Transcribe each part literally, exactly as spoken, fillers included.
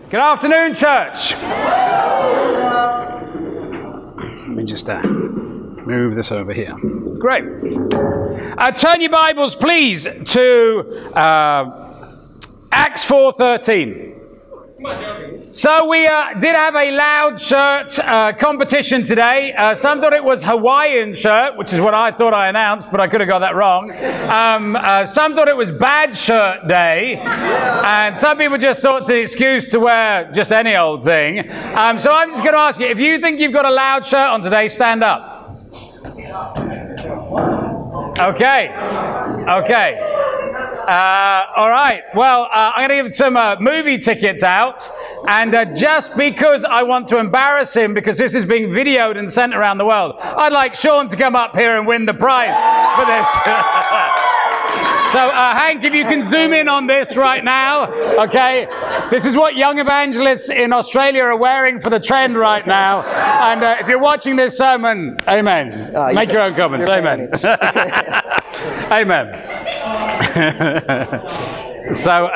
Good afternoon, church. Let me just uh, move this over here. Great. Uh, turn your Bibles, please, to uh, Acts four thirteen. So we uh, did have a loud shirt uh, competition today. Uh, some thought it was Hawaiian shirt, which is what I thought I announced, but I could have got that wrong. Um, uh, some thought it was bad shirt day. And some people just thought it's an excuse to wear just any old thing. Um, so I'm just going to ask you, if you think you've got a loud shirt on today, stand up. Okay. Okay. Uh, all right. Well, uh, I'm going to give some uh, movie tickets out. And uh, just because I want to embarrass him, because this is being videoed and sent around the world, I'd like Sean to come up here and win the prize for this. So, uh, Hank, if you can zoom in on this right now, okay? This is what young evangelists in Australia are wearing for the trend right now. And uh, if you're watching this sermon, amen. Uh, Make you your own comments, amen. Amen. So,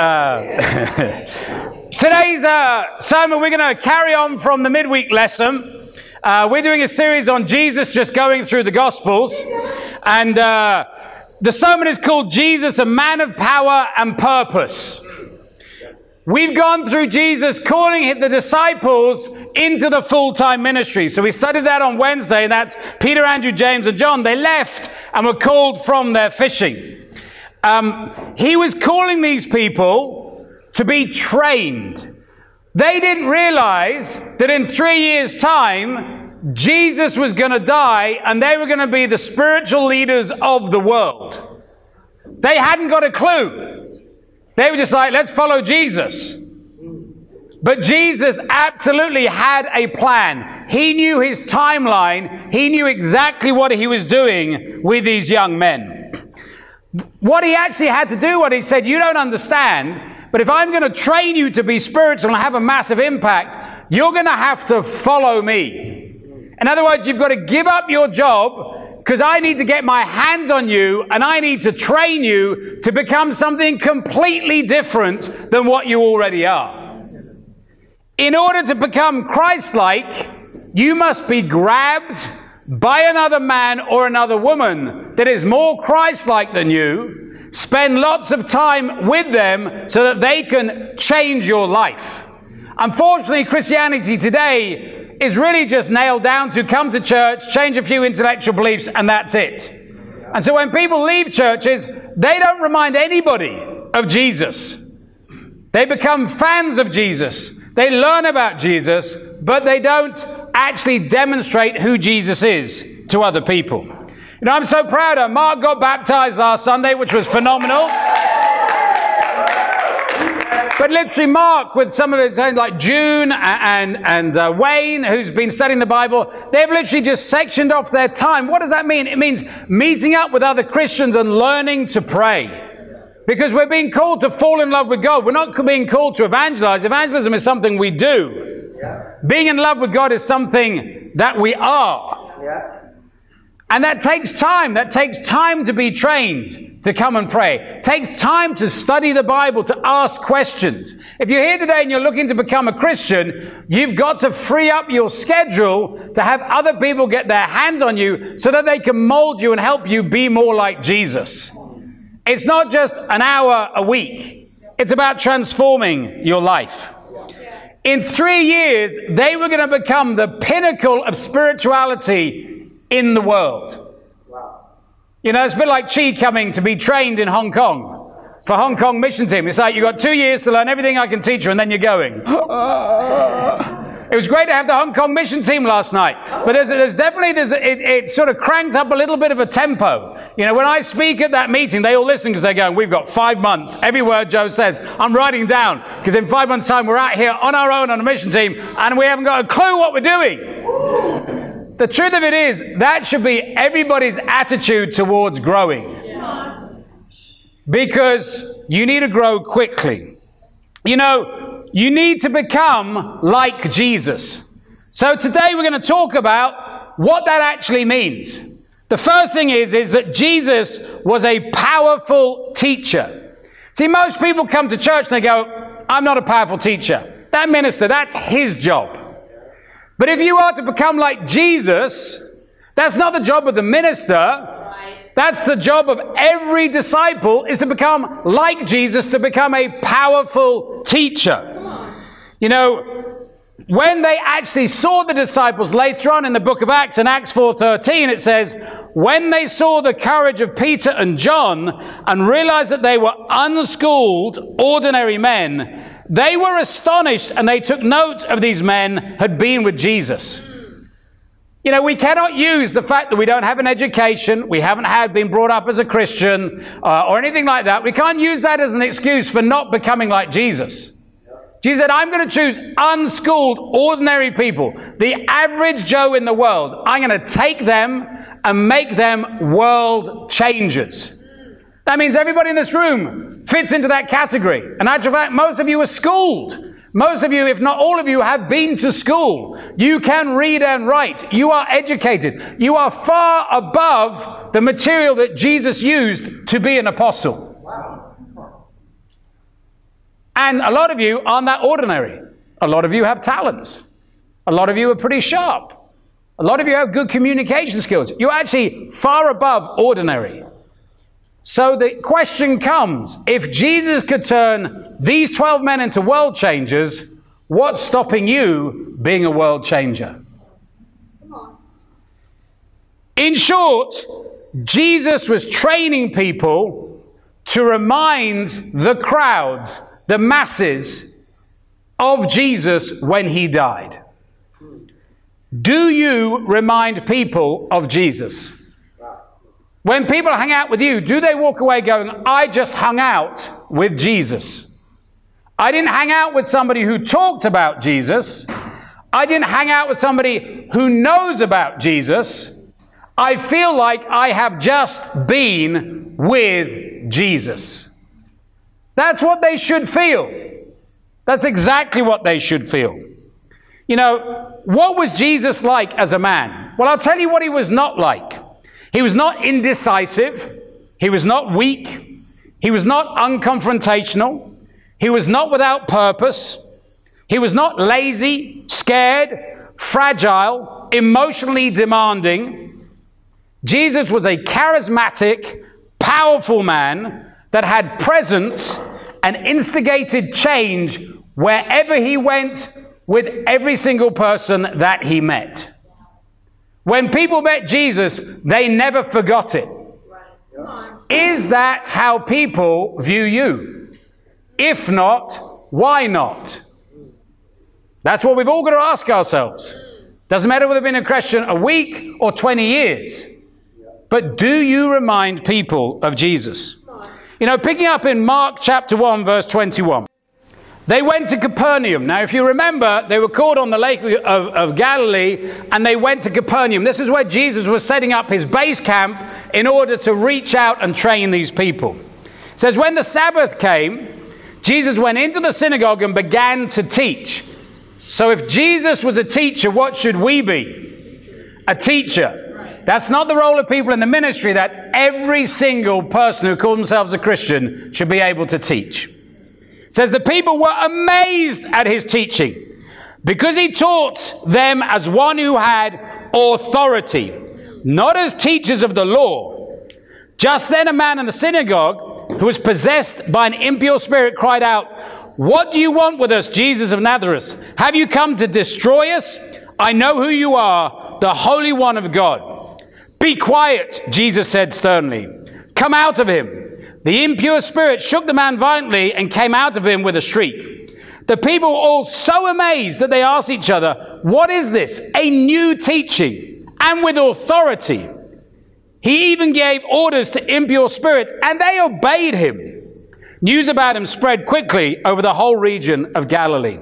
uh, today's uh, sermon, we're going to carry on from the midweek lesson. Uh, we're doing a series on Jesus, just going through the Gospels. And uh, the sermon is called Jesus, a Man of Power and Purpose. We've gone through Jesus calling the disciples into the full-time ministry. So we studied that on Wednesday, and that's Peter, Andrew, James, and John. They left and were called from their fishing. Um, he was calling these people to be trained. They didn't realize that in three years' time, Jesus was going to die and they were going to be the spiritual leaders of the world. They hadn't got a clue. They were just like, let's follow Jesus. But Jesus absolutely had a plan. He knew his timeline. He knew exactly what he was doing with these young men. What he actually had to do, what he said, you don't understand, but if I'm going to train you to be spiritual and have a massive impact, you're going to have to follow me. In other words, you've got to give up your job because I need to get my hands on you and I need to train you to become something completely different than what you already are. In order to become Christ-like, you must be grabbed by another man or another woman that is more Christ-like than you, spend lots of time with them so that they can change your life. Unfortunately, Christianity today is really just nailed down to come to church, change a few intellectual beliefs, and that's it. And so when people leave churches, they don't remind anybody of Jesus. They become fans of Jesus. They learn about Jesus, but they don't actually demonstrate who Jesus is to other people. You know, I'm so proud of Mark got baptized last Sunday, which was phenomenal. But literally Mark, with some of his own, like June and, and uh, Wayne, who's been studying the Bible, they've literally just sectioned off their time. What does that mean? It means meeting up with other Christians and learning to pray. Because we're being called to fall in love with God. We're not being called to evangelize. Evangelism is something we do. Yeah. Being in love with God is something that we are. Yeah. And that takes time. That takes time to be trained to come and pray. It takes time to study the Bible, to ask questions. If you're here today and you're looking to become a Christian, you've got to free up your schedule to have other people get their hands on you so that they can mold you and help you be more like Jesus. It's not just an hour a week. It's about transforming your life. In three years, they were going to become the pinnacle of spirituality in the world. You know, it's a bit like Chi coming to be trained in Hong Kong for Hong Kong mission team. It's like, you've got two years to learn everything I can teach you, and then you're going. It was great to have the Hong Kong mission team last night, but there's, there's definitely, there's, it, it sort of cranked up a little bit of a tempo. You know, when I speak at that meeting, they all listen because they're going, we've got five months. Every word Joe says, I'm writing down, because in five months' time, we're out here on our own on a mission team, and we haven't got a clue what we're doing. The truth of it is, that should be everybody's attitude towards growing. Because you need to grow quickly. You know, you need to become like Jesus. So today we're going to talk about what that actually means. The first thing is, is that Jesus was a powerful teacher. See, most people come to church and they go, I'm not a powerful teacher. That minister, that's his job. But if you are to become like Jesus, that's not the job of the minister. That's the job of every disciple, is to become like Jesus, to become a powerful teacher. You know, when they actually saw the disciples later on in the book of Acts, in Acts four thirteen, it says, when they saw the courage of Peter and John and realized that they were unschooled, ordinary men, they were astonished, and they took note of these men had been with Jesus. You know, we cannot use the fact that we don't have an education, we haven't had been brought up as a Christian, uh, or anything like that. We can't use that as an excuse for not becoming like Jesus. Jesus said, I'm going to choose unschooled, ordinary people, the average Joe in the world. I'm going to take them and make them world changers. That means everybody in this room fits into that category. In actual fact, most of you are schooled. Most of you, if not all of you, have been to school. You can read and write. You are educated. You are far above the material that Jesus used to be an apostle. Wow. And a lot of you aren't that ordinary. A lot of you have talents. A lot of you are pretty sharp. A lot of you have good communication skills. You're actually far above ordinary. So the question comes, if Jesus could turn these twelve men into world changers, what's stopping you being a world changer? Come on. In short, Jesus was training people to remind the crowds, the masses, of Jesus when he died. Do you remind people of Jesus? When people hang out with you, do they walk away going, I just hung out with Jesus? I didn't hang out with somebody who talked about Jesus. I didn't hang out with somebody who knows about Jesus. I feel like I have just been with Jesus. That's what they should feel. That's exactly what they should feel. You know, what was Jesus like as a man? Well, I'll tell you what he was not like. He was not indecisive. He was not weak. He was not unconfrontational. He was not without purpose. He was not lazy, scared, fragile, emotionally demanding. Jesus was a charismatic, powerful man that had presence and instigated change wherever he went with every single person that he met. When people met Jesus, they never forgot it. Is that how people view you? If not, why not? That's what we've all got to ask ourselves. Doesn't matter whether we've been a Christian a week or twenty years. But do you remind people of Jesus? You know, picking up in Mark chapter one, verse twenty-one. They went to Capernaum. Now, if you remember, they were caught on the lake of, of Galilee, and they went to Capernaum. This is where Jesus was setting up his base camp in order to reach out and train these people. It says, when the Sabbath came, Jesus went into the synagogue and began to teach. So if Jesus was a teacher, what should we be? A teacher. That's not the role of people in the ministry. That's every single person who calls themselves a Christian should be able to teach. It says the people were amazed at his teaching because he taught them as one who had authority, not as teachers of the law. Just then a man in the synagogue who was possessed by an impure spirit cried out, "What do you want with us, Jesus of Nazareth? Have you come to destroy us? I know who you are, the Holy One of God." "Be quiet," Jesus said sternly. "Come out of him." The impure spirit shook the man violently and came out of him with a shriek. The people were all so amazed that they asked each other, "What is this? A new teaching, and with authority." He even gave orders to impure spirits, and they obeyed him. News about him spread quickly over the whole region of Galilee.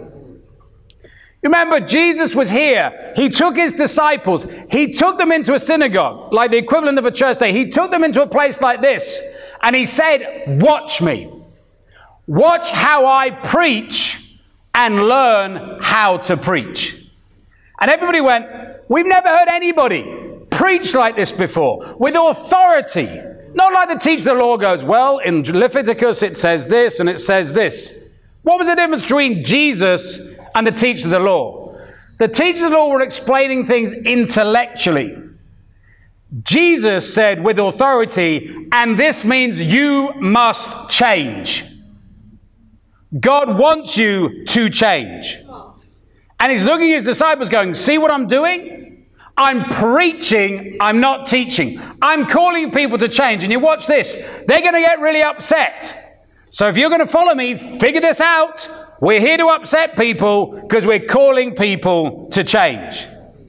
Remember, Jesus was here. He took his disciples. He took them into a synagogue, like the equivalent of a church day. He took them into a place like this. And he said, "Watch me. Watch how I preach and learn how to preach." And everybody went, "We've never heard anybody preach like this before, with authority." Not like the teacher of the law goes, "Well, in Leviticus it says this and it says this." What was the difference between Jesus and the teachers of the law. The teachers of the law were explaining things intellectually. Jesus said with authority, and this means you must change. God wants you to change. And he's looking at his disciples going, see what I'm doing? I'm preaching, I'm not teaching. I'm calling people to change. And you watch this, they're going to get really upset. So if you're going to follow me, figure this out. We're here to upset people because we're calling people to change.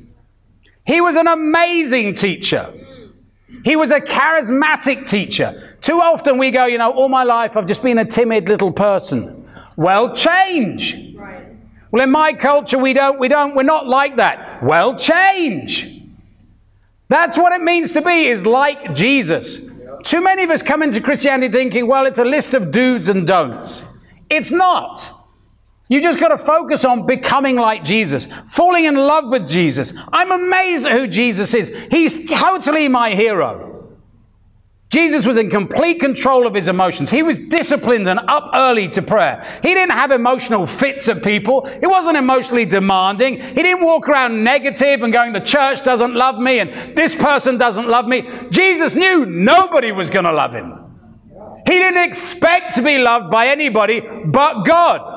He was an amazing teacher. He was a charismatic teacher. Too often we go, you know, all my life I've just been a timid little person. Well, change. Right. Well, in my culture, we don't, we don't, we're not like that. Well, change. That's what it means to be, is like Jesus. Yep. Too many of us come into Christianity thinking, well, it's a list of do's and don'ts. It's not. You just got to focus on becoming like Jesus, falling in love with Jesus. I'm amazed at who Jesus is. He's totally my hero. Jesus was in complete control of his emotions. He was disciplined and up early to prayer. He didn't have emotional fits at people. He wasn't emotionally demanding. He didn't walk around negative and going, the church doesn't love me and this person doesn't love me. Jesus knew nobody was going to love him. He didn't expect to be loved by anybody but God.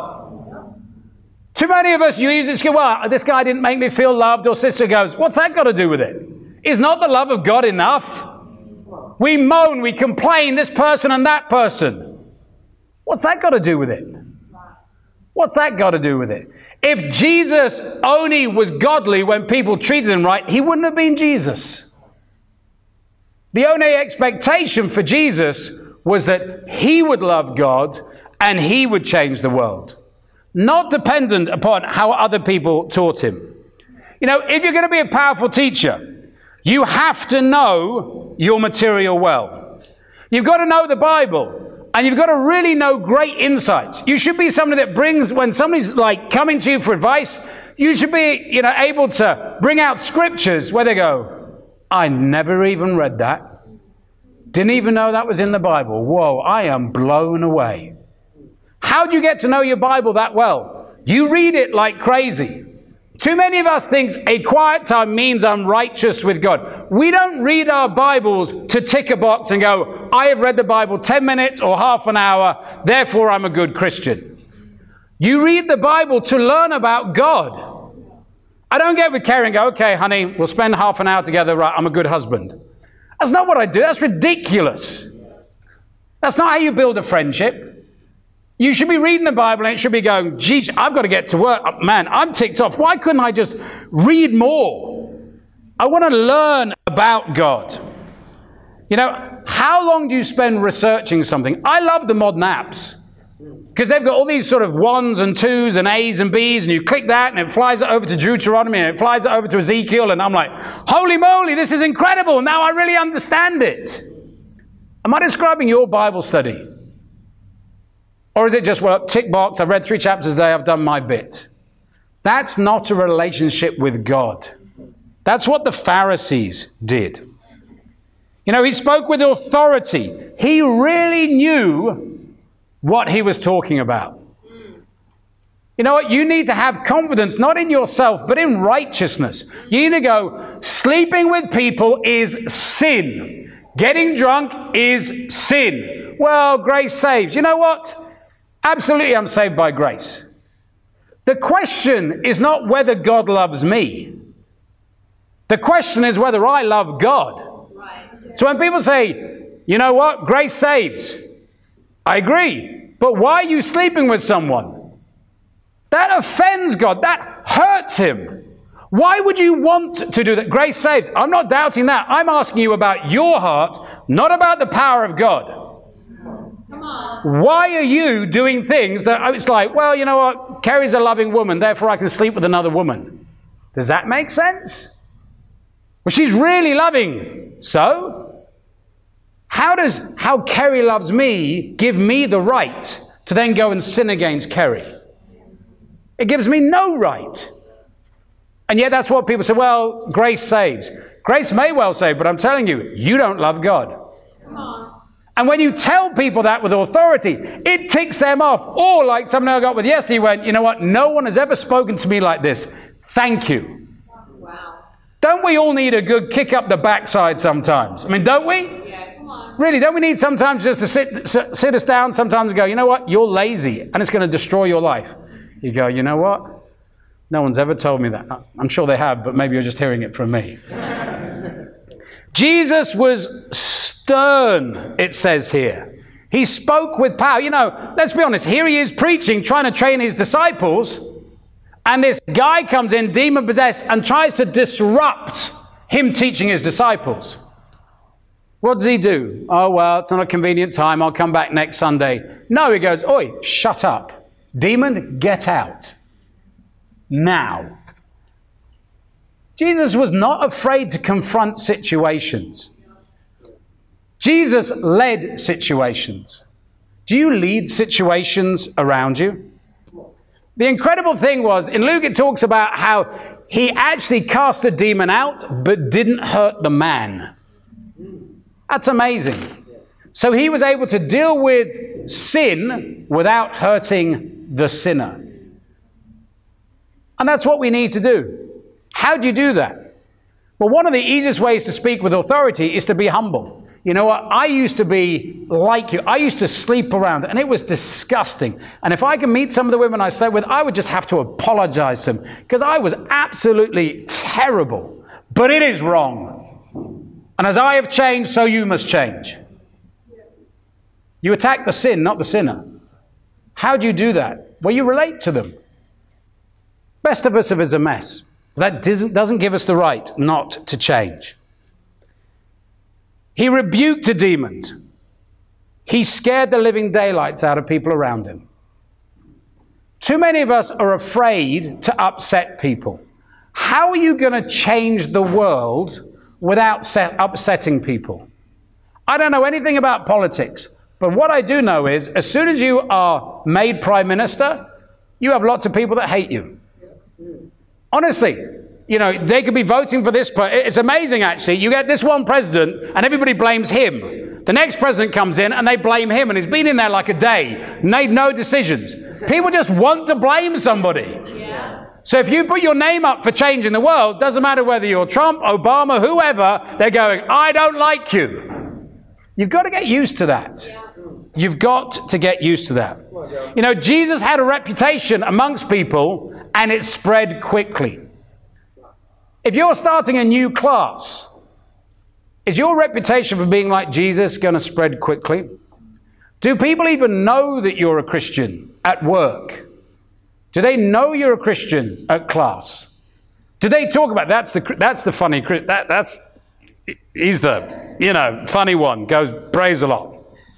Too many of us, you use this, well, this guy didn't make me feel loved, or sister goes, what's that got to do with it? Is not the love of God enough? We moan, we complain, this person and that person. What's that got to do with it? What's that got to do with it? If Jesus only was godly when people treated him right, he wouldn't have been Jesus. The only expectation for Jesus was that he would love God and he would change the world. Not dependent upon how other people taught him. You know, if you're going to be a powerful teacher, you have to know your material well. You've got to know the Bible, and you've got to really know great insights. You should be somebody that brings, when somebody's like coming to you for advice, you should be, you know, able to bring out scriptures where they go, I never even read that. Didn't even know that was in the Bible. Whoa, I am blown away. How do you get to know your Bible that well? You read it like crazy. Too many of us think a quiet time means I'm righteous with God. We don't read our Bibles to tick a box and go, I have read the Bible ten minutes or half an hour, therefore I'm a good Christian. You read the Bible to learn about God. I don't get with Kerry and go, okay, honey, we'll spend half an hour together, right, I'm a good husband. That's not what I do. That's ridiculous. That's not how you build a friendship. You should be reading the Bible and it should be going, geez, I've got to get to work. Man, I'm ticked off. Why couldn't I just read more? I want to learn about God. You know, how long do you spend researching something? I love the modern apps because they've got all these sort of ones and twos and A's and B's, and you click that and it flies it over to Deuteronomy and it flies it over to Ezekiel, and I'm like, holy moly, this is incredible. Now I really understand it. Am I describing your Bible study? Or is it just, well, tick box, I've read three chapters today, I've done my bit? That's not a relationship with God. That's what the Pharisees did. You know, he spoke with authority. He really knew what he was talking about. You know what? You need to have confidence, not in yourself, but in righteousness. You need to go, sleeping with people is sin. Getting drunk is sin. Well, grace saves. You know what? Absolutely, I'm saved by grace. The question is not whether God loves me. The question is whether I love God. Right. So when people say, you know what, grace saves, I agree. But why are you sleeping with someone? That offends God. That hurts him. Why would you want to do that? Grace saves. I'm not doubting that. I'm asking you about your heart, not about the power of God. Why are you doing things that it's like, well, you know what, Kerry's a loving woman, therefore I can sleep with another woman. Does that make sense? Well, she's really loving. So, how does how Kerry loves me give me the right to then go and sin against Kerry? It gives me no right. And yet that's what people say, well, grace saves. Grace may well save, but I'm telling you, you don't love God. Come on. And when you tell people that with authority, it ticks them off. Or like something I got with yesterday, he went, you know what? No one has ever spoken to me like this. Thank you. Wow. Don't we all need a good kick up the backside sometimes? I mean, don't we? Yeah, come on. Really, don't we need sometimes just to sit, sit, sit us down sometimes and go, you know what? You're lazy and it's going to destroy your life. You go, you know what? No one's ever told me that. I'm sure they have, but maybe you're just hearing it from me. Jesus was stern, it says here. He spoke with power. You know, let's be honest. Here he is preaching, trying to train his disciples. And this guy comes in, demon-possessed, and tries to disrupt him teaching his disciples. What does he do? Oh, well, it's not a convenient time. I'll come back next Sunday. No, he goes, oi, shut up. Demon, get out. Now. Jesus was not afraid to confront situations. Jesus led situations. Do you lead situations around you? The incredible thing was, in Luke it talks about how he actually cast the demon out, but didn't hurt the man. That's amazing. So he was able to deal with sin without hurting the sinner. And that's what we need to do. How do you do that? Well, one of the easiest ways to speak with authority is to be humble. You know what? I used to be like you. I used to sleep around, and it was disgusting. And if I could meet some of the women I slept with, I would just have to apologize to them because I was absolutely terrible. But it is wrong. And as I have changed, so you must change. You attack the sin, not the sinner. How do you do that? Well, you relate to them. Best of us is a mess. That doesn't give us the right not to change. He rebuked the demons. He scared the living daylights out of people around him. Too many of us are afraid to upset people. How are you going to change the world without set, upsetting people? I don't know anything about politics, but what I do know is as soon as you are made prime minister, you have lots of people that hate you. Honestly, you know, they could be voting for this. It's amazing, actually. You get this one president, and everybody blames him. The next president comes in, and they blame him, and he's been in there like a day, made no decisions. People just want to blame somebody. Yeah. So if you put your name up for change in the world, doesn't matter whether you're Trump, Obama, whoever, they're going, I don't like you. You've got to get used to that. Yeah. You've got to get used to that. You know, Jesus had a reputation amongst people, and it spread quickly. If you're starting a new class, is your reputation for being like Jesus going to spread quickly? Do people even know that you're a Christian at work? Do they know you're a Christian at class? Do they talk about, that's the, that's the funny, that, that's, he's the, you know, funny one, goes, praise a lot.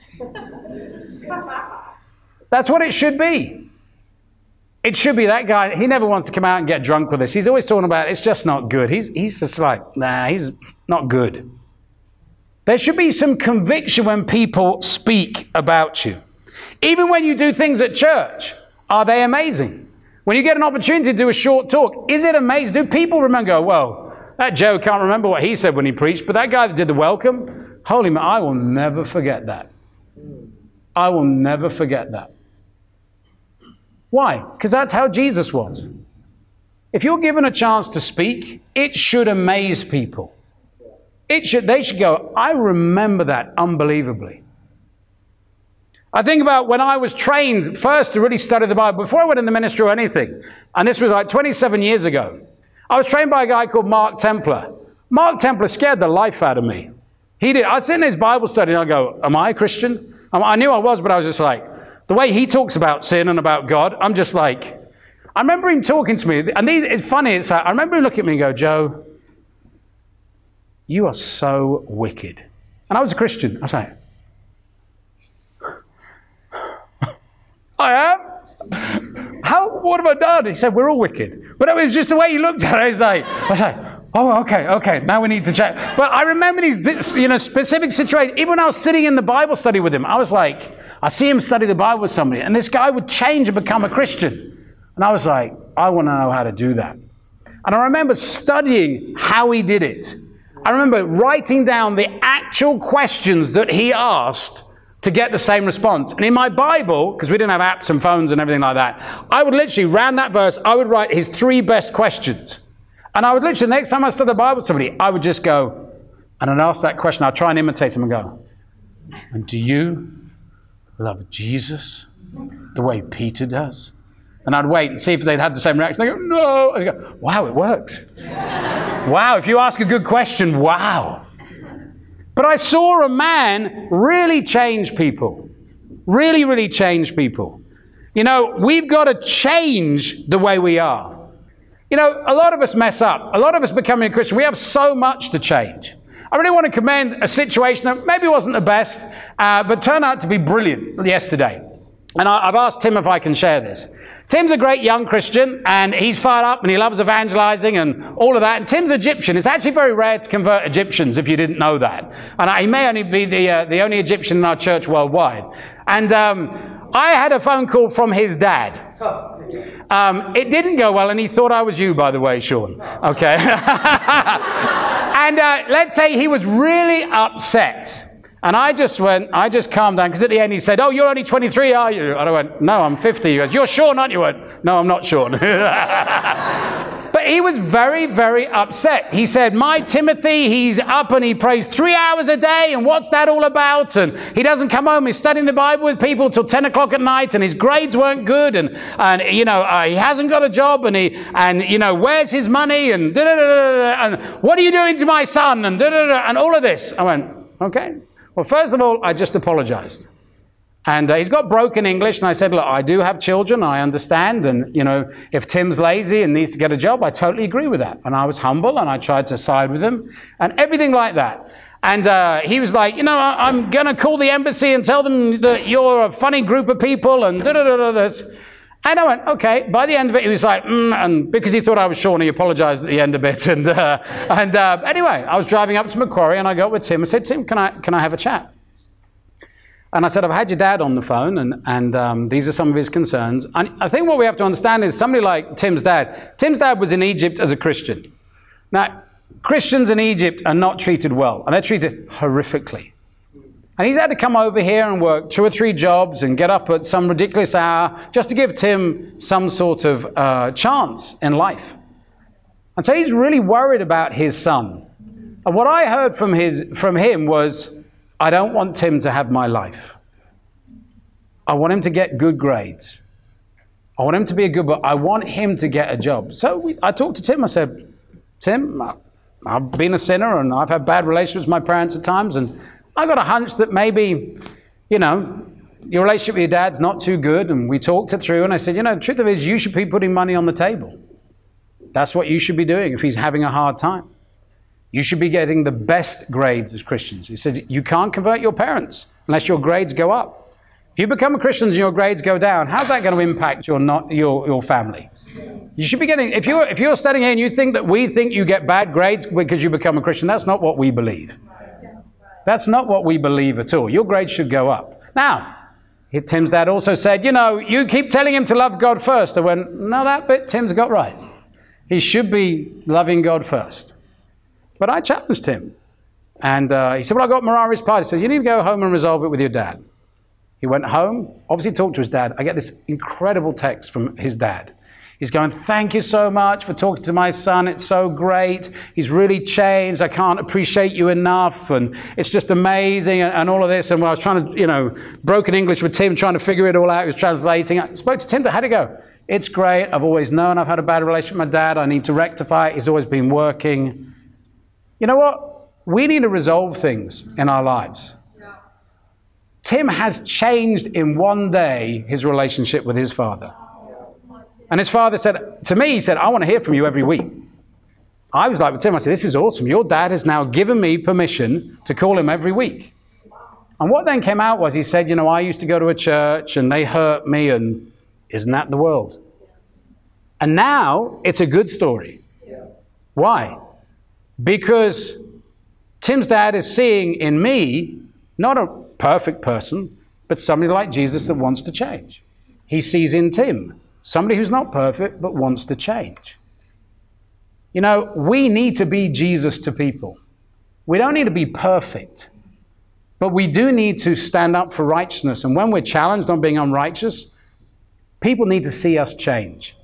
That's what it should be. It should be that guy. He never wants to come out and get drunk with us. He's always talking about it's just not good. He's, he's just like, nah, he's not good. There should be some conviction when people speak about you. Even when you do things at church, are they amazing? When you get an opportunity to do a short talk, is it amazing? Do people remember, go, well, that Joe can't remember what he said when he preached, but that guy that did the welcome, holy man, I will never forget that. I will never forget that. Why? Because that's how Jesus was. If you're given a chance to speak, it should amaze people. It should, they should go, I remember that unbelievably. I think about when I was trained first to really study the Bible, before I went in the ministry or anything, and this was like twenty-seven years ago, I was trained by a guy called Mark Templer. Mark Templer scared the life out of me. He did. I'd sit in his Bible study and I'd go, am I a Christian? I knew I was, but I was just like, the way he talks about sin and about God, I'm just like, I remember him talking to me, and these, it's funny, it's like, I remember him looking at me and go, Joe, you are so wicked. And I was a Christian. I was like, I am? How, what have I done? He said, we're all wicked. But it was just the way he looked at it. I was like, I was like, oh, okay, okay, now we need to check. But I remember these, you know, specific situations. Even when I was sitting in the Bible study with him, I was like, I see him study the Bible with somebody, and this guy would change and become a Christian. And I was like, I want to know how to do that. And I remember studying how he did it. I remember writing down the actual questions that he asked to get the same response. And in my Bible, because we didn't have apps and phones and everything like that, I would literally, round that verse, I would write his three best questions. And I would literally, next time I studied the Bible with somebody, I would just go, and I'd ask that question. I'd try and imitate him and go, and do you love Jesus the way Peter does? And I'd wait and see if they'd had the same reaction. They go, no. I'd go, wow, it works. Wow, if you ask a good question, wow. But I saw a man really change people. Really, really change people. You know, we've got to change the way we are. You know, a lot of us mess up. A lot of us becoming a Christian, we have so much to change. I really want to commend a situation that maybe wasn't the best, uh, but turned out to be brilliant yesterday. And I, I've asked Tim if I can share this. Tim's a great young Christian, and he's fired up, and he loves evangelizing and all of that. And Tim's Egyptian. It's actually very rare to convert Egyptians, if you didn't know that. And I, he may only be the, uh, the only Egyptian in our church worldwide. And um, I had a phone call from his dad. Um, it didn't go well, and he thought I was you, by the way, Sean. Okay. And uh, let's say he was really upset. And I just went, I just calmed down, because at the end he said, oh, you're only twenty-three, are you? And I went, no, I'm fifty. He goes, you're Sean, aren't you? I went, no, I'm not Sean. But he was very, very upset. He said, my Timothy, he's up and he prays three hours a day, and what's that all about? And he doesn't come home, he's studying the Bible with people till ten o'clock at night, and his grades weren't good, and, and you know, uh, he hasn't got a job, and, he, and you know, where's his money? And, da, da, da, da, da, and what are you doing to my son? And, da, da, da, and all of this. I went, okay. Well, first of all, I just apologized. And uh, he's got broken English, and I said, look, I do have children, I understand, and, you know, if Tim's lazy and needs to get a job, I totally agree with that. And I was humble, and I tried to side with him, and everything like that. And uh, he was like, you know, I I'm going to call the embassy and tell them that you're a funny group of people, and da-da-da-da this. And I went, okay. By the end of it, he was like, mm, and because he thought I was Sean, he apologized at the end of it. And, uh, and uh, anyway, I was driving up to Macquarie, and I got with Tim. I said, Tim, can I, can I have a chat? And I said, I've had your dad on the phone, and, and um, these are some of his concerns. And I think what we have to understand is somebody like Tim's dad. Tim's dad was in Egypt as a Christian. Now, Christians in Egypt are not treated well, and they're treated horrifically. And he's had to come over here and work two or three jobs and get up at some ridiculous hour just to give Tim some sort of uh, chance in life. And so he's really worried about his son. And what I heard from, his, from him was, I don't want Tim to have my life. I want him to get good grades. I want him to be a good boy. I want him to get a job. So we, I talked to Tim. I said, Tim, I've been a sinner, and I've had bad relationships with my parents at times, and I got a hunch that maybe, you know, your relationship with your dad's not too good. And we talked it through, and I said, you know, the truth of it is you should be putting money on the table. That's what you should be doing if he's having a hard time. You should be getting the best grades as Christians. He said, you can't convert your parents unless your grades go up. If you become a Christian and your grades go down, how's that going to impact your, not, your, your family? You should be getting, if you're, if you're studying here and you think that we think you get bad grades because you become a Christian, that's not what we believe. That's not what we believe at all. Your grades should go up. Now, Tim's dad also said, you know, you keep telling him to love God first. I went, no, that bit Tim's got right. He should be loving God first. But I challenged him. And uh, he said, well, I got Mariah's party. He said, you need to go home and resolve it with your dad. He went home, obviously talked to his dad. I get this incredible text from his dad. He's going, thank you so much for talking to my son. It's so great. He's really changed. I can't appreciate you enough. And it's just amazing, and, and all of this. And when I was trying to, you know, broken English with Tim, trying to figure it all out, he was translating. I spoke to Tim. How'd it go? It's great. I've always known I've had a bad relationship with my dad. I need to rectify it. He's always been working. You know what? We need to resolve things in our lives. Yeah. Tim has changed in one day his relationship with his father. And his father said, to me, he said, I want to hear from you every week. I was like with Tim, I said, this is awesome. Your dad has now given me permission to call him every week. And what then came out was he said, you know, I used to go to a church and they hurt me, and isn't that the world? And now it's a good story. Why? Because Tim's dad is seeing in me, not a perfect person, but somebody like Jesus that wants to change. He sees in Tim somebody who's not perfect, but wants to change. You know, we need to be Jesus to people. We don't need to be perfect, But we do need to stand up for righteousness. And when we're challenged on being unrighteous, people need to see us change.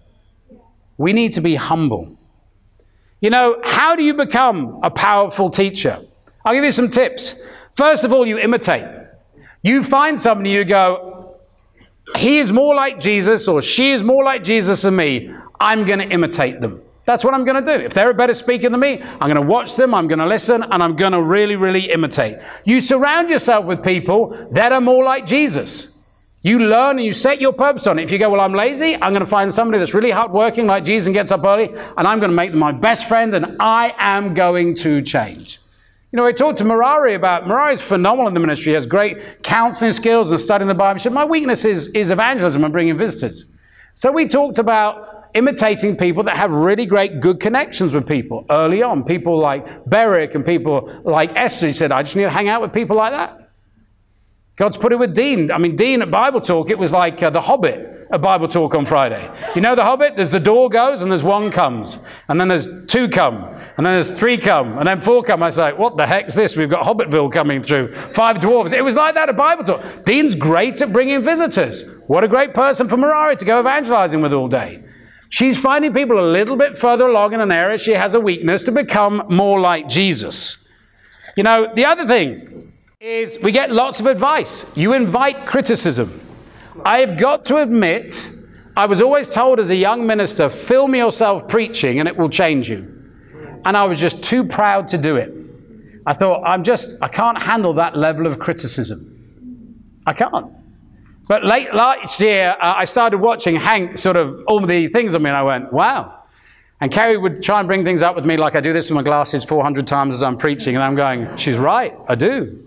We need to be humble. You know, how do you become a powerful teacher? I'll give you some tips. First of all, you imitate. You find somebody, you go, he is more like Jesus or she is more like Jesus than me. I'm going to imitate them. That's what I'm going to do. If they're a better speaker than me, I'm going to watch them, I'm going to listen, and I'm going to really, really imitate. You surround yourself with people that are more like Jesus. You learn and you set your purpose on it. If you go, well, I'm lazy, I'm going to find somebody that's really hardworking like Jesus and gets up early, and I'm going to make them my best friend, and I am going to change. You know, I talked to Mirari about, Mirari's phenomenal in the ministry. He has great counseling skills and studying the Bible. She said, my weakness is, is evangelism and bringing visitors. So we talked about imitating people that have really great, good connections with people early on. People like Beric and people like Esther. He said, I just need to hang out with people like that. God's put it with Dean. I mean, Dean at Bible Talk, it was like uh, the Hobbit at Bible Talk on Friday. You know the Hobbit? There's the door goes and there's one comes. And then there's two come. And then there's three come. And then four come. I was like, what the heck's this? We've got Hobbitville coming through. Five dwarves. It was like that at Bible Talk. Dean's great at bringing visitors. What a great person for Mirari to go evangelizing with all day. She's finding people a little bit further along in an area she has a weakness to become more like Jesus. You know, the other thing is we get lots of advice. You invite criticism. I have got to admit, I was always told as a young minister, film yourself preaching and it will change you. And I was just too proud to do it. I thought, I'm just, I can't handle that level of criticism. I can't. But late last year, uh, I started watching Hank sort of all the things on me, and I went, wow. And Carrie would try and bring things up with me like I do this with my glasses four hundred times as I'm preaching, and I'm going, she's right, I do.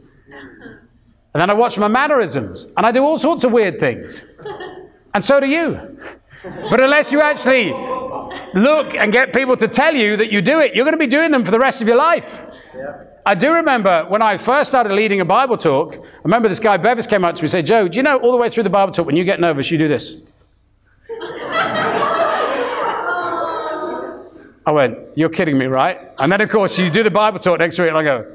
And then I watch my mannerisms, and I do all sorts of weird things. And so do you. But unless you actually look and get people to tell you that you do it, you're going to be doing them for the rest of your life. Yeah. I do remember when I first started leading a Bible talk, I remember this guy Bevis came up to me and said, Joe, do you know all the way through the Bible talk, when you get nervous, you do this? I went, you're kidding me, right? And then, of course, you do the Bible talk next week, and I go,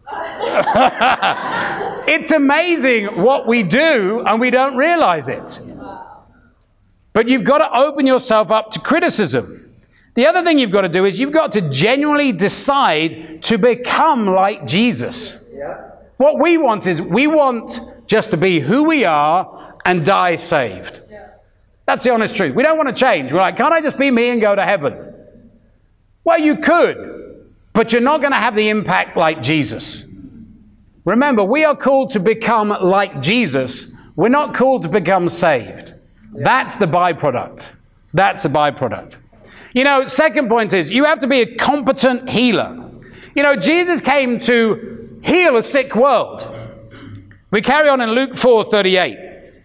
it's amazing what we do, and we don't realize it. But you've got to open yourself up to criticism. The other thing you've got to do is you've got to genuinely decide to become like Jesus. Yeah. What we want is we want just to be who we are and die saved. Yeah. That's the honest truth. We don't want to change. We're like, can't I just be me and go to heaven? Well, you could, but you're not going to have the impact like Jesus. Remember, we are called to become like Jesus. We're not called to become saved. Yeah. That's the byproduct. That's the byproduct. You know, second point is you have to be a competent healer. You know, Jesus came to heal a sick world. We carry on in Luke four thirty-eight.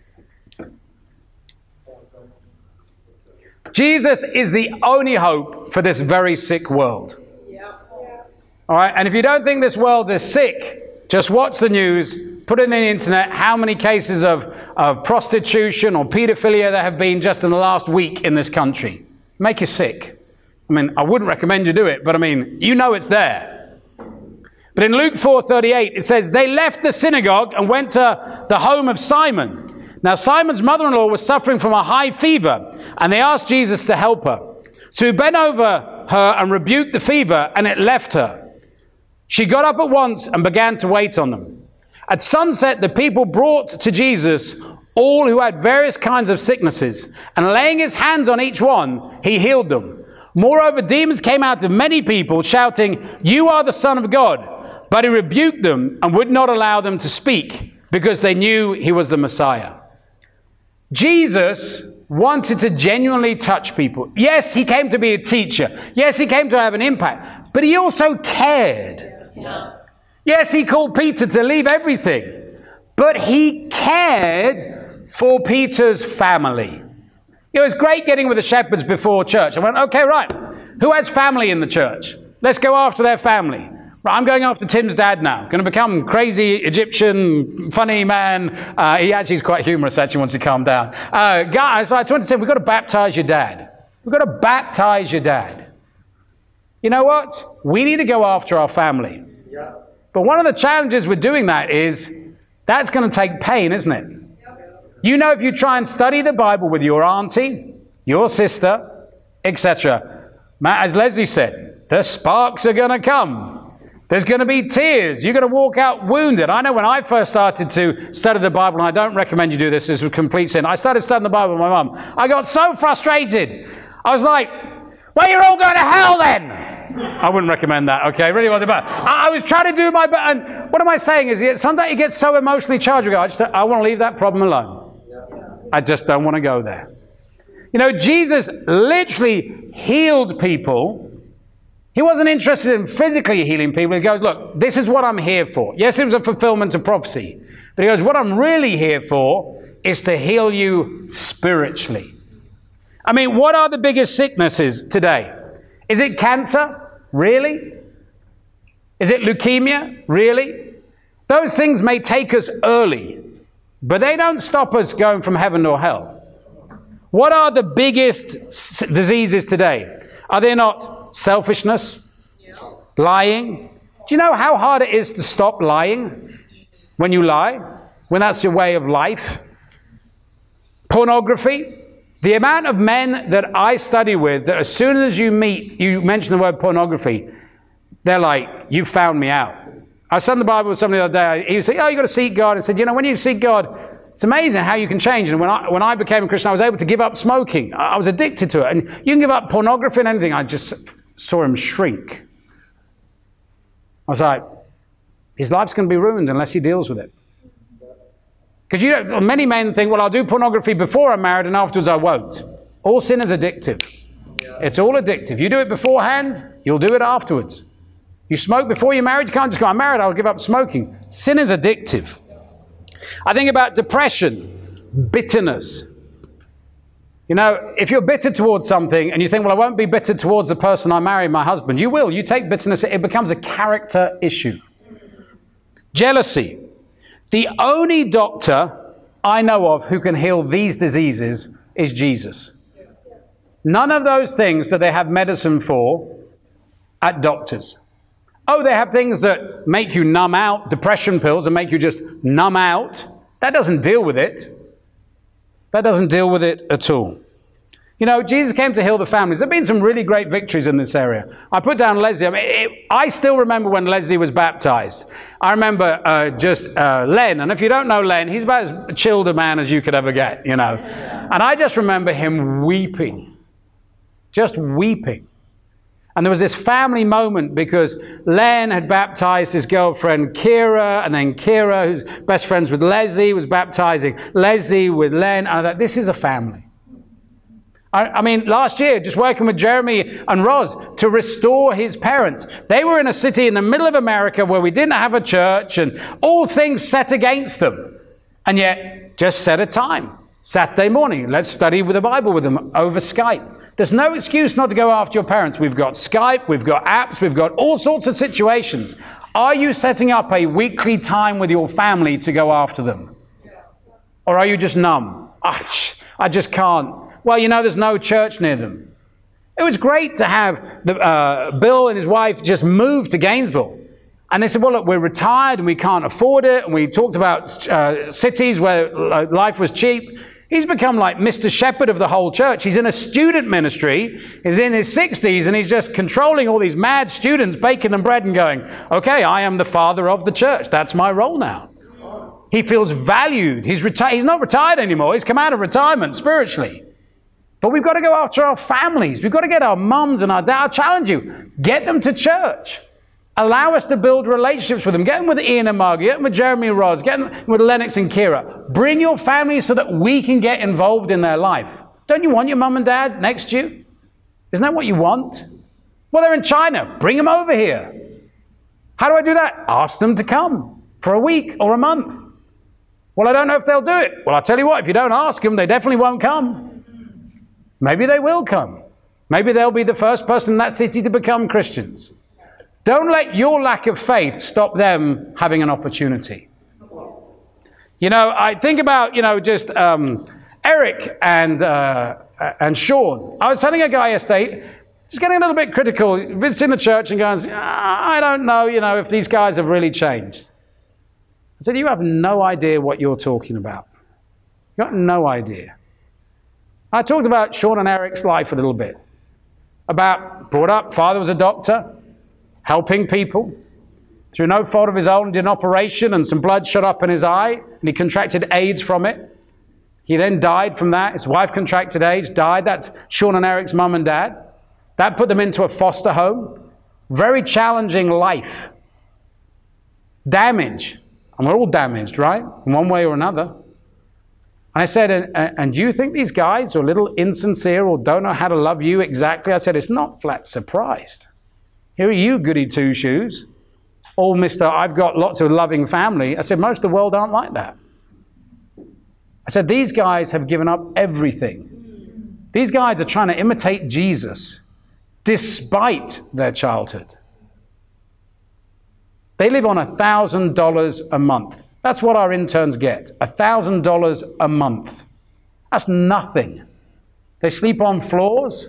Jesus is the only hope for this very sick world. All right, and if you don't think this world is sick, just watch the news, put it in the internet, how many cases of, of prostitution or pedophilia there have been just in the last week in this country. Make you sick. I mean, I wouldn't recommend you do it, but I mean, you know it's there. But in Luke four thirty-eight, it says, they left the synagogue and went to the home of Simon. Now, Simon's mother-in-law was suffering from a high fever, and they asked Jesus to help her. So he bent over her and rebuked the fever, and it left her. She got up at once and began to wait on them. At sunset, the people brought to Jesus all who had various kinds of sicknesses, and laying his hands on each one, he healed them. Moreover, demons came out of many people, shouting, you are the Son of God. But he rebuked them and would not allow them to speak, because they knew he was the Messiah. Jesus wanted to genuinely touch people. Yes, he came to be a teacher. Yes, he came to have an impact, but he also cared. Yeah. Yes, he called Peter to leave everything, but he cared for Peter's family. You know, it's great getting with the shepherds before church. I went, okay, right, who has family in the church? Let's go after their family. Right, I'm going after Tim's dad now. Going to become crazy Egyptian, funny man. Uh, he actually is quite humorous, actually, once he calmed down. Uh, guys, I told him, we've got to baptize your dad. We've got to baptize your dad. You know what? We need to go after our family. Yeah. But one of the challenges with doing that is that's going to take pain, isn't it? You know, if you try and study the Bible with your auntie, your sister, et cetera, as Leslie said, the sparks are going to come. There's going to be tears. You're going to walk out wounded. I know when I first started to study the Bible, and I don't recommend you do this, this is a complete sin. I started studying the Bible with my mum. I got so frustrated. I was like, well, you're all going to hell then. I wouldn't recommend that, okay? Really wasn't bad. I, I was trying to do my best. And what am I saying is, sometimes you get so emotionally charged. I, just, I want to leave that problem alone. I just don't want to go there. You know, Jesus literally healed people. He wasn't interested in physically healing people. He goes, look, this is what I'm here for. Yes, it was a fulfillment of prophecy. But he goes, what I'm really here for is to heal you spiritually. I mean, what are the biggest sicknesses today? Is it cancer? Really? Is it leukemia? Really? Those things may take us early, but they don't stop us going from heaven to hell. What are the biggest diseases today? Are they not selfishness? Yeah. Lying? Do you know how hard it is to stop lying when you lie? When that's your way of life? Pornography? The amount of men that I study with, that as soon as you meet, you mention the word pornography, they're like, you found me out. I was studying the Bible with somebody the other day. He was saying, oh, you've got to seek God. I said, you know, when you seek God, it's amazing how you can change. And when I, when I became a Christian, I was able to give up smoking. I was addicted to it. And you can give up pornography and anything. I just saw him shrink. I was like, his life's going to be ruined unless he deals with it. Because you know, many men think, well, I'll do pornography before I'm married and afterwards I won't. All sin is addictive. It's all addictive. You do it beforehand, you'll do it afterwards. You smoke before you're married, you can't just go, I'm married, I'll give up smoking. Sin is addictive. I think about depression, bitterness. You know, if you're bitter towards something and you think, well, I won't be bitter towards the person I marry, my husband, you will. You take bitterness, it becomes a character issue. Jealousy. The only doctor I know of who can heal these diseases is Jesus. None of those things that they have medicine for at doctors. Oh, they have things that make you numb out, depression pills that make you just numb out. That doesn't deal with it. That doesn't deal with it at all. You know, Jesus came to heal the families. There have been some really great victories in this area. I put down Leslie. I mean, it, I still remember when Leslie was baptized. I remember uh, just uh, Len. And if you don't know Len, he's about as chilled a man as you could ever get, you know. And I just remember him weeping. Just weeping. And there was this family moment because Len had baptized his girlfriend Kira, and then Kira, who's best friends with Leslie, was baptizing Leslie with Len. And I thought, this is a family. I, I mean, last year, just working with Jeremy and Roz to restore his parents. They were in a city in the middle of America where we didn't have a church and all things set against them. And yet, just set a time. Saturday morning, let's study with the Bible with them over Skype. There's no excuse not to go after your parents. We've got Skype, we've got apps, we've got all sorts of situations. Are you setting up a weekly time with your family to go after them? Or are you just numb? Oh, I just can't. Well, you know, there's no church near them. It was great to have the, uh, Bill and his wife just move to Gainesville. And they said, well, look, we're retired and we can't afford it. And we talked about uh, cities where uh, life was cheap. He's become like Mister Shepherd of the whole church. He's in a student ministry. He's in his sixties, and he's just controlling all these mad students, baking them bread and going, okay, I am the father of the church. That's my role now. He feels valued. He's, reti- he's not retired anymore. He's come out of retirement spiritually. But we've got to go after our families. We've got to get our mums and our dads. I challenge you. Get them to church. Allow us to build relationships with them. Get them with Ian and Margie. Get them with Jeremy and Roz. Get them with Lennox and Kira. Bring your family so that we can get involved in their life. Don't you want your mum and dad next to you? Isn't that what you want? Well, they're in China. Bring them over here. How do I do that? Ask them to come for a week or a month. Well, I don't know if they'll do it. Well, I'll tell you what, if you don't ask them, they definitely won't come. Maybe they will come. Maybe they'll be the first person in that city to become Christians. Don't let your lack of faith stop them having an opportunity. You know, I think about, you know, just um, Eric and, uh, and Sean. I was telling a guy yesterday, Just getting a little bit critical, visiting the church and going, I don't know, you know, if these guys have really changed. I said, you have no idea what you're talking about. You've got no idea. I talked about Sean and Eric's life a little bit. About, brought up, father was a doctor, helping people. Through no fault of his own, did an operation and some blood shot up in his eye, and he contracted AIDS from it. He then died from that. His wife contracted AIDS, died. That's Sean and Eric's mum and dad. That put them into a foster home. Very challenging life. Damage. And we're all damaged, right? In one way or another. And I said, and, and you think these guys are a little insincere or don't know how to love you exactly? I said, it's not flat surprised. Here are you, goody two-shoes. All Mister I've got lots of loving family. I said, most of the world aren't like that. I said, these guys have given up everything. These guys are trying to imitate Jesus despite their childhood. They live on one thousand dollars a month. That's what our interns get, one thousand dollars a month. That's nothing. They sleep on floors.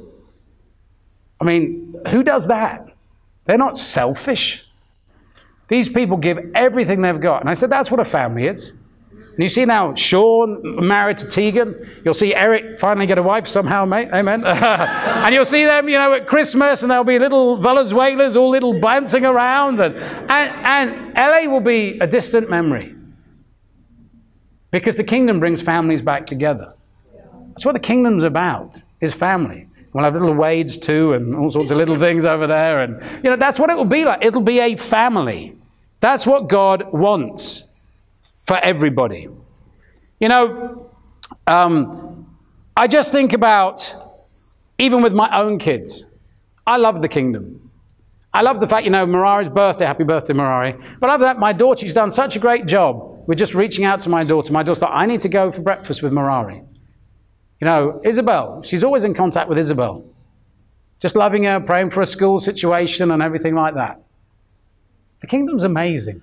I mean, who does that? They're not selfish. These people give everything they've got. And I said, that's what a family is. And you see now Sean married to Tegan. You'll see Eric finally get a wife somehow, mate. Amen. And you'll see them, you know, at Christmas, and there'll be little Venezuelans all little bouncing around. And, and, and L A will be a distant memory. Because the kingdom brings families back together. That's what the kingdom's about, is family. We'll have little Wades too, and all sorts of little things over there. And, you know, that's what it will be like. It'll be a family. That's what God wants for everybody. You know, um, I just think about, even with my own kids, I love the kingdom. I love the fact, you know, Marari's birthday, happy birthday, Marari. But I love that my daughter, she's done such a great job with just reaching out to my daughter. My daughter's like, I need to go for breakfast with Marari. You know, Isabel, she's always in contact with Isabel. Just loving her, praying for a school situation and everything like that. The kingdom's amazing.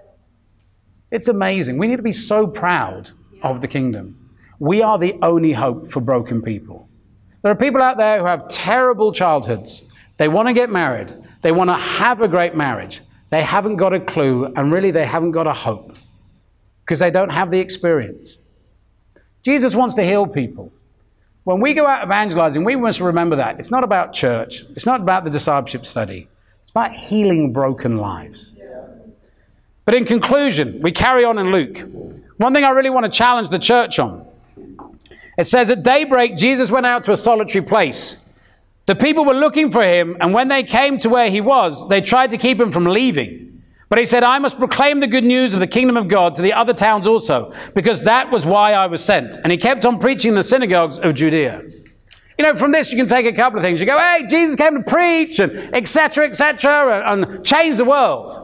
It's amazing. We need to be so proud of the kingdom. We are the only hope for broken people. There are people out there who have terrible childhoods. They want to get married. They want to have a great marriage. They haven't got a clue, and really they haven't got a hope because they don't have the experience. Jesus wants to heal people. When we go out evangelizing, we must remember that. It's not about church. It's not about the discipleship study. It's about healing broken lives. But in conclusion, we carry on in Luke. One thing I really want to challenge the church on. It says, at daybreak, Jesus went out to a solitary place. The people were looking for him, and when they came to where he was, they tried to keep him from leaving. But he said, I must proclaim the good news of the kingdom of God to the other towns also, because that was why I was sent. And he kept on preaching in the synagogues of Judea. You know, from this you can take a couple of things. You go, hey, Jesus came to preach, and et cetera, et cetera, and, and change the world.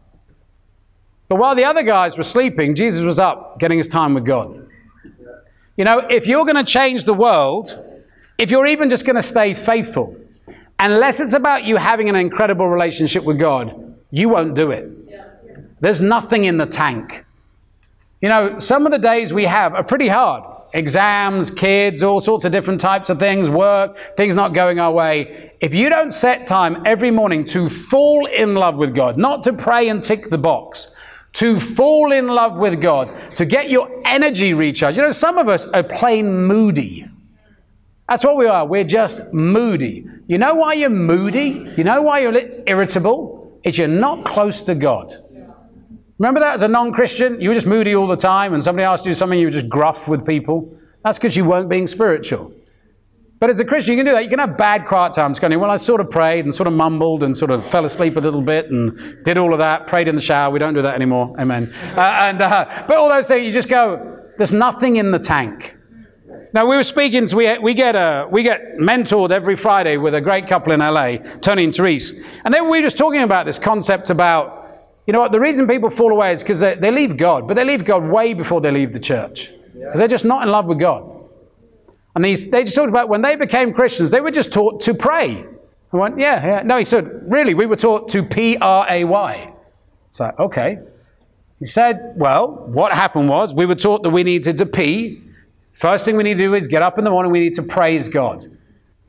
But while the other guys were sleeping, Jesus was up, getting his time with God. You know, if you're going to change the world, if you're even just going to stay faithful, unless it's about you having an incredible relationship with God, you won't do it. There's nothing in the tank. You know, some of the days we have are pretty hard. Exams, kids, all sorts of different types of things, work, things not going our way. If you don't set time every morning to fall in love with God, not to pray and tick the box, to fall in love with God, to get your energy recharged. You know, some of us are plain moody. That's what we are. We're just moody. You know why you're moody? You know why you're irritable? It's you're not close to God. Remember that as a non-Christian? You were just moody all the time, and somebody asked you something, you were just gruff with people. That's because you weren't being spiritual. But as a Christian, you can do that. You can have bad quiet times. Going, well, I sort of prayed and sort of mumbled and sort of fell asleep a little bit and did all of that, prayed in the shower. We don't do that anymore. Amen. Uh, and uh, but all those things, you just go, there's nothing in the tank. Now, we were speaking, so we, we, get a, we get mentored every Friday with a great couple in L A, Tony and Therese. And then we were just talking about this concept about, you know what, the reason people fall away is because they, they leave God, but they leave God way before they leave the church. Because they're just not in love with God. And these, they just talked about when they became Christians, they were just taught to pray. I went, yeah, yeah. No, he said, really, we were taught to P R A Y. It's like, okay. He said, well, what happened was we were taught that we needed to P. First thing we need to do is get up in the morning, we need to praise God.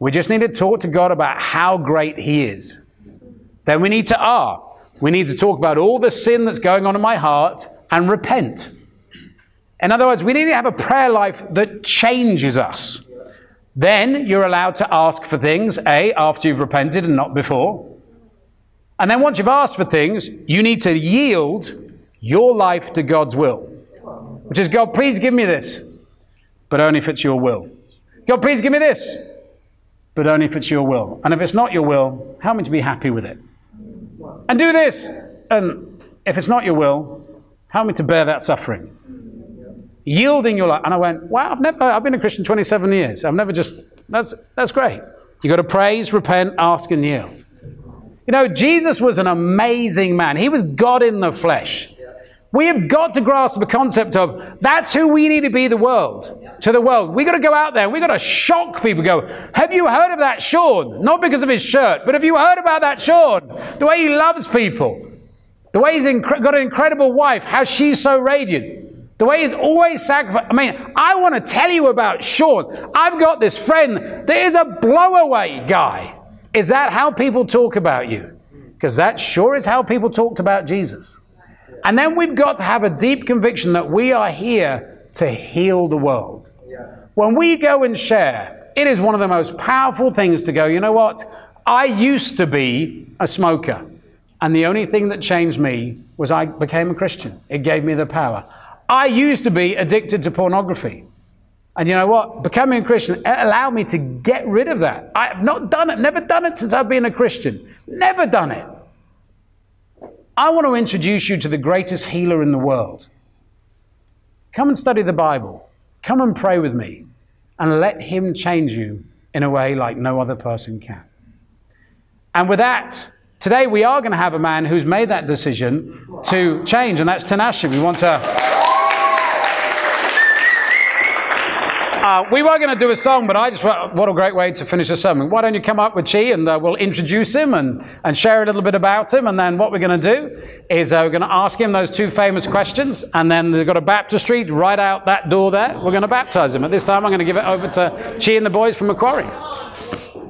We just need to talk to God about how great he is. Then we need to R. We need to talk about all the sin that's going on in my heart and repent. In other words, we need to have a prayer life that changes us. Then you're allowed to ask for things, A, after you've repented and not before. And then once you've asked for things, you need to yield your life to God's will. Which is, God, please give me this, but only if it's your will. God, please give me this, but only if it's your will. And if it's not your will, help me to be happy with it. And do this, and if it's not your will, help me to bear that suffering. Yielding your life. And I went, wow, I've never, I've been a Christian twenty-seven years. I've never just, that's, that's great. You got to praise, repent, ask, and yield. You know, Jesus was an amazing man. He was God in the flesh. We have got to grasp the concept of that's who we need to be the world, to the world. We've got to go out there. We've got to shock people. Go, have you heard of that Sean? Not because of his shirt, but have you heard about that Sean? The way he loves people. The way he's got an incredible wife. How she's so radiant. The way he's always sacrificed. I mean, I want to tell you about Sean. I've got this friend that is a blow-away guy. Is that how people talk about you? Because that sure is how people talked about Jesus. And then we've got to have a deep conviction that we are here to heal the world. When we go and share, it is one of the most powerful things to go, you know what? I used to be a smoker. And the only thing that changed me was I became a Christian. It gave me the power. I used to be addicted to pornography. And you know what? Becoming a Christian allowed me to get rid of that. I have not done it, never done it since I've been a Christian. Never done it. I want to introduce you to the greatest healer in the world. Come and study the Bible. Come and pray with me. And let him change you in a way like no other person can. And with that, today we are going to have a man who's made that decision to change. And that's Tinashe. We want to... Uh, we were going to do a song, but I just, what a great way to finish a sermon. Why don't you come up with Chi and uh, we'll introduce him and, and share a little bit about him. And then what we're going to do is uh, we're going to ask him those two famous questions. And then they've got a baptistry right out that door there. We're going to baptize him. At this time, I'm going to give it over to Chi and the boys from Macquarie.